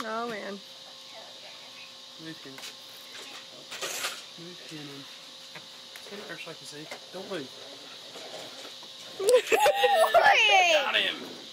Oh man. Move him. Move him. Get it there so I can see. Don't move. Got him!